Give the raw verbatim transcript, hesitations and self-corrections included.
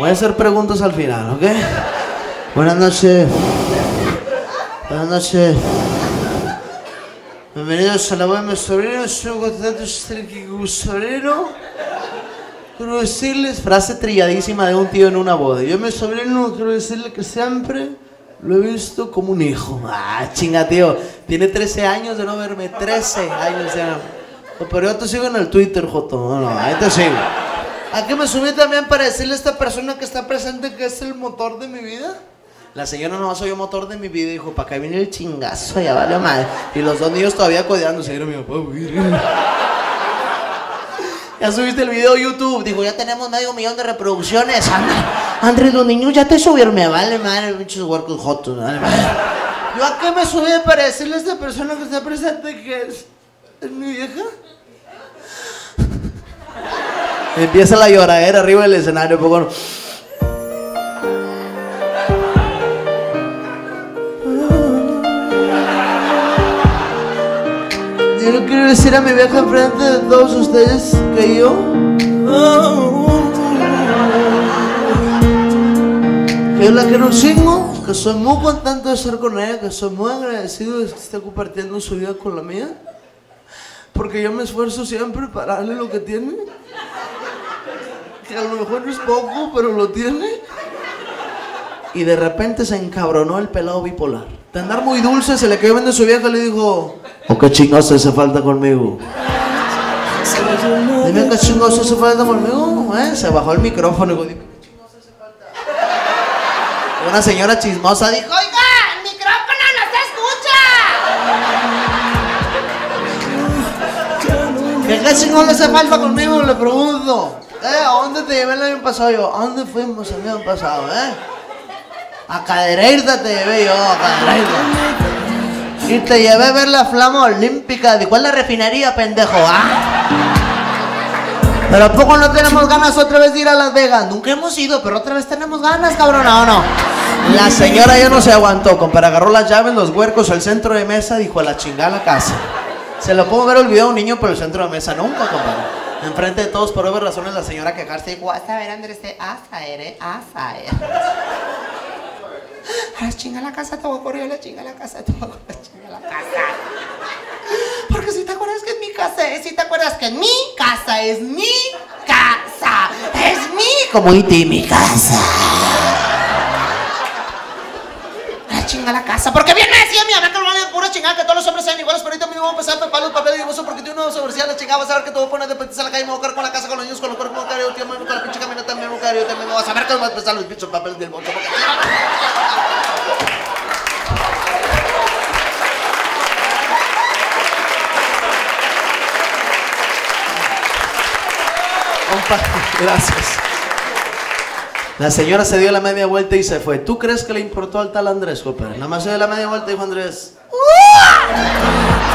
Voy a hacer preguntas al final, ¿ok? Buenas noches. Buenas noches. Bienvenidos a la web de mi sobrino. Soy contento de estar aquí con mi sobrino. Quiero decirles, frase trilladísima de un tío en una boda. Yo a mi sobrino quiero decirle que siempre lo he visto como un hijo. Ah, chinga, tío. Tiene trece años de no verme. trece años de no. Pero yo te sigo en el Twitter, Joto. No, no, ahí te sigo. Aquí me subí también para decirle a esta persona que está presente que es el motor de mi vida. La señora no soy yo motor de mi vida. Dijo, para acá viene el chingazo, ya vale madre. Y los dos niños todavía codeándose. Era mi papá, ya subiste el video a YouTube. Dijo, ya tenemos medio millón de reproducciones. Andrés, los niños ya te subieron. Me vale madre, pinches huercos jotos. Vale madre. Yo a qué me subí para decirle a esta persona que está presente que es, es mi vieja. Empieza la lloradera arriba del escenario. Poco no. Yo no quiero decir a mi vieja enfrente de todos ustedes que yo que yo la quiero un chingo, que soy muy contento de estar con ella, que soy muy agradecido de que esté compartiendo su vida con la mía, porque yo me esfuerzo siempre para darle lo que tiene, que a lo mejor no es poco, pero lo tiene. Y de repente se encabronó el pelado bipolar. De andar muy dulce, se le quedó viendo a su vieja y le dijo, ¿o qué chingados hace falta conmigo? Dime qué chingados hace falta conmigo. ¿Eh? Se bajó el micrófono y dijo, dime qué chingados hace falta. Y una señora chismosa dijo, oiga, el micrófono no se escucha. ¿Qué, qué chingados hace falta conmigo? Le pregunto. ¿Eh? ¿A dónde te llevé el año pasado? Yo, ¿a dónde fuimos el año pasado? ¿Eh? A Cadereyta te llevé yo, a Cadereyta. Y te llevé a ver la flama olímpica. ¿De cuál la refinería, pendejo? ¿Ah? Pero ¿a poco no tenemos ganas otra vez de ir a Las Vegas? Nunca hemos ido, pero otra vez tenemos ganas, cabrón. ¿O no? La señora ya no se aguantó, compadre. Agarró las llaves, los huercos, el centro de mesa, dijo a la chingada la casa. Se lo puedo ver olvidado a un niño, pero el centro de mesa nunca, compadre. Enfrente de todos, por obvias razones, la señora quejarse dijo, vas a ver, Andrés, te asa, eres, asa, eres. A la chinga la casa, te voy a correr, a la chinga la casa, te voy a correr, a la chinga la casa. Porque si te acuerdas que es mi casa, es, si te acuerdas que es mi casa, es mi casa, es mi... Como I T, mi casa. A la chinga la casa, porque bien me decía mi mamá que no vale pura chingada, que todos los hombres sean iguales, pero ahorita mismo vamos a empezar a preparar los papeles de divorcio porque tú no vas a ver si a la chingada vas a ver que te voy a poner de petiza a la calle, me voy a quedar con la casa, con los niños, con los cuerpos, con el tío, con la pinche camioneta, también, con el también, me vas a ver que vas a empezar los pinches papeles del divorcio. Gracias. La señora se dio la media vuelta y se fue. ¿Tú crees que le importó al tal Andrés, compadre? Nada más se dio la media vuelta y dijo Andrés, ¡uh!